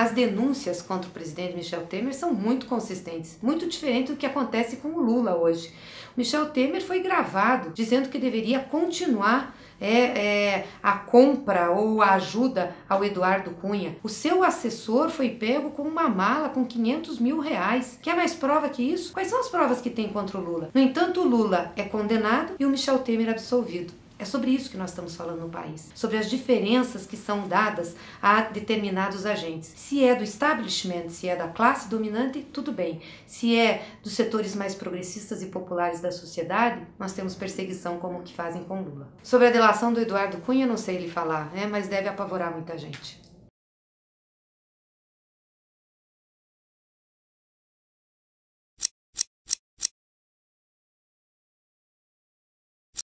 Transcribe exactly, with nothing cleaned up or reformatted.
As denúncias contra o presidente Michel Temer são muito consistentes, muito diferente do que acontece com o Lula hoje. O Michel Temer foi gravado dizendo que deveria continuar é, é, a compra ou a ajuda ao Eduardo Cunha. O seu assessor foi pego com uma mala com quinhentos mil reais. Quer mais prova que isso? Quais são as provas que tem contra o Lula? No entanto, o Lula é condenado e o Michel Temer absolvido. É sobre isso que nós estamos falando no país, sobre as diferenças que são dadas a determinados agentes. Se é do establishment, se é da classe dominante, tudo bem. Se é dos setores mais progressistas e populares da sociedade, nós temos perseguição como o que fazem com Lula. Sobre a delação do Eduardo Cunha, não sei lhe falar, né, mas deve apavorar muita gente.